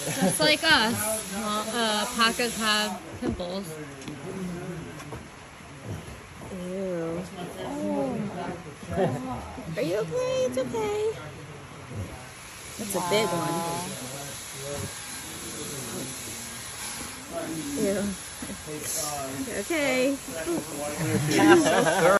Just like us. Pockets have pimples. Ew. Oh my God. Are you okay? It's okay. That's a big one. Ew. Okay.